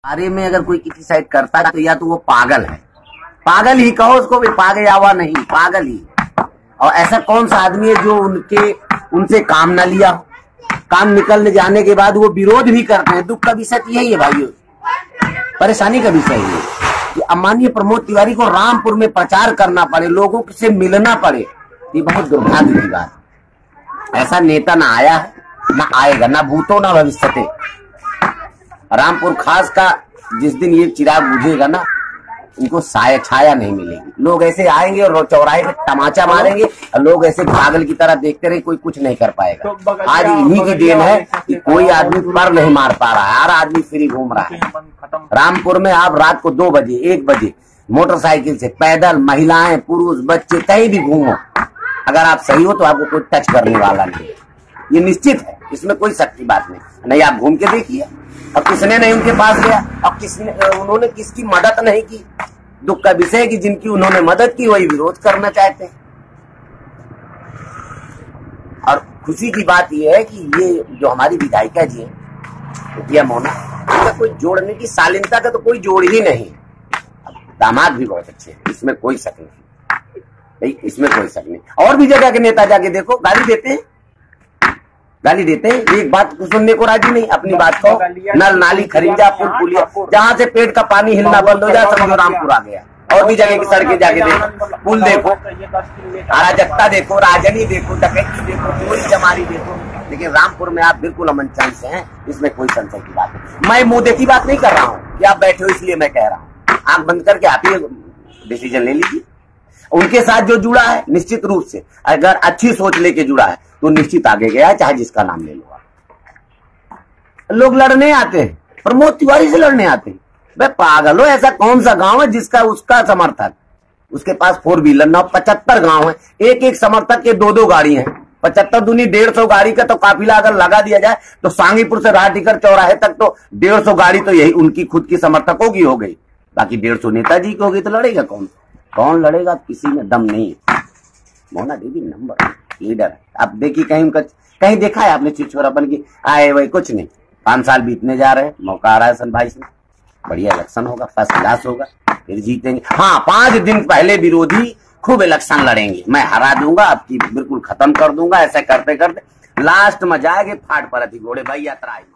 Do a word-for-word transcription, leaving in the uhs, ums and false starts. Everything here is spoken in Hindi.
बारे में अगर कोई क्रिटिसाइज करता है तो या तो वो पागल है, पागल ही कहो उसको, भी पागल आवा नहीं, पागल ही। और ऐसा कौन सा आदमी है जो उनके उनसे काम ना लिया, काम निकल जाने के बाद वो विरोध भी करते हैं। दुख का विषय तो यही है भाइयों, परेशानी का विषय है कि अमाननीय प्रमोद तिवारी को रामपुर में प्रचार करना पड़े, लोगों से मिलना पड़े, ये बहुत दुर्भाग्य की बात। ऐसा नेता ना आया है, ना आएगा, ना भूतो ना भविष्यते। रामपुर खास का जिस दिन ये चिराग बुझेगा ना, इनको साया छाया नहीं मिलेगी। लोग ऐसे आएंगे और चौराहे पे तमाचा मारेंगे और लोग ऐसे पागल की तरह देखते रहे, कोई कुछ नहीं कर पाएगा। आज इन्हीं की देन है कि कोई आदमी पर नहीं मार पा रहा है, हर आदमी फ्री घूम रहा है। रामपुर में आप रात को दो बजे एक बजे मोटरसाइकिल से, पैदल, महिलाएं, पुरुष, बच्चे, कहीं भी घूमो, अगर आप सही हो तो आपको कोई टच करने वाला नहीं, ये निश्चित है, इसमें कोई शक की बात नहीं। नहीं आप घूम के देखिए, अब किसने नहीं उनके पास गया, अब किसने उन्होंने किसकी मदद नहीं की। दुख का विषय है कि जिनकी उन्होंने मदद की वही विरोध करना चाहते हैं। और खुशी की बात यह है कि ये जो हमारी विधायिका जी है मोना, इनका कोई जोड़ने की शालीनता का तो कोई जोड़ ही नहीं। दामाद भी बहुत अच्छे हैं, इसमें कोई शक नहीं, इसमें कोई शक नहीं। और भी जगह के नेता जाके देखो, गाली देते हैं, गाली देते हैं, एक बात सुनने को राजी नहीं। अपनी बात को नल नाली खरींजा पुल पुलिया, जहां से पेट का पानी हिलना बंद हो जाए समझो रामपुर आ गया। और भी जगह की सड़कें जाके देखो, पुल देखो, अराजकता देखो, राजनी देखो, डकैती देखो, चोरी चमारी देखो, लेकिन रामपुर में आप बिल्कुल अमन चैन से हैं, इसमें कोई संशय की बात नहीं। मैं मुंह देखी बात नहीं कर रहा हूँ कि आप बैठे हो इसलिए मैं कह रहा हूँ। आंख बंद करके आप ही डिसीजन ले लीजिए। उनके साथ जो जुड़ा है निश्चित रूप से, अगर अच्छी सोच लेके जुड़ा है तो निश्चित आगे गया है, चाहे जिसका नाम ले लो आप। लोग लड़ने आते हैं, प्रमोद तिवारी से लड़ने आते हैं। भाई पागल हो, ऐसा कौन सा गांव है जिसका उसका समर्थक, उसके पास फोर व्हीलर ना, पचहत्तर गांव है, एक एक समर्थक के दो दो गाड़ी है, पचहत्तर दूनी डेढ़ सौ गाड़ी का तो काफिला अगर लगा दिया जाए तो सांगीपुर से राहटीकर चौराहे तक तो डेढ़ सौ गाड़ी तो यही उनकी खुद की समर्थकों की हो गई, बाकी डेढ़ सौ नेताजी की होगी। तो लड़ेगा कौन, कौन लड़ेगा, किसी में दम नहीं है। मोना देवी नंबर लीडर है। आप देखिए कहीं उनका कहीं देखा है आपने छिछोरापन की, आए वही कुछ नहीं। पांच साल बीतने जा रहे हैं, मौका आ रहा है सन बाईस में, बढ़िया इलेक्शन होगा, फर्स्ट क्लास होगा, फिर जीतेंगे। हाँ, पांच दिन पहले विरोधी खूब इलेक्शन लड़ेंगे, मैं हरा दूंगा, आपकी बिल्कुल खत्म कर दूंगा। ऐसा करते करते लास्ट में जाएंगे फाट पर घोड़े भाई यात्रा आएगी।